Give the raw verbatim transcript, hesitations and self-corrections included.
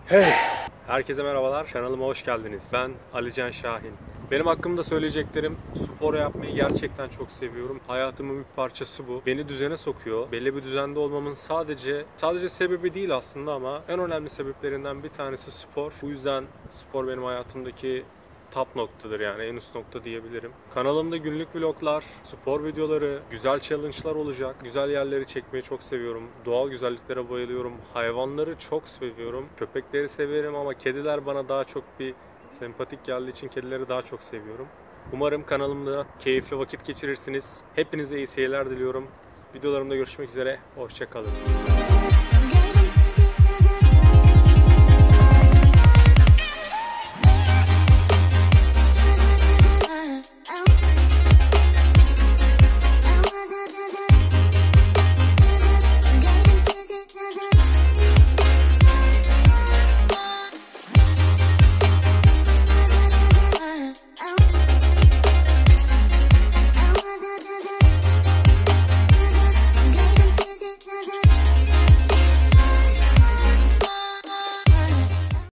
Hey! Herkese merhabalar, kanalıma hoş geldiniz. Ben Alican Şahin. Benim hakkımda söyleyeceklerim, spor yapmayı gerçekten çok seviyorum. Hayatımın bir parçası bu. Beni düzene sokuyor. Belli bir düzende olmamın sadece sadece sebebi değil aslında ama en önemli sebeplerinden bir tanesi spor. Bu yüzden spor benim hayatımdaki top noktadır, yani en üst nokta diyebilirim. Kanalımda günlük vloglar, spor videoları, güzel challenge'lar olacak. Güzel yerleri çekmeyi çok seviyorum. Doğal güzelliklere bayılıyorum. Hayvanları çok seviyorum. Köpekleri severim ama kediler bana daha çok bir sempatik geldiği için kedileri daha çok seviyorum. Umarım kanalımda keyifli vakit geçirirsiniz. Hepinize iyi seyirler diliyorum. Videolarımda görüşmek üzere. Hoşça kalın.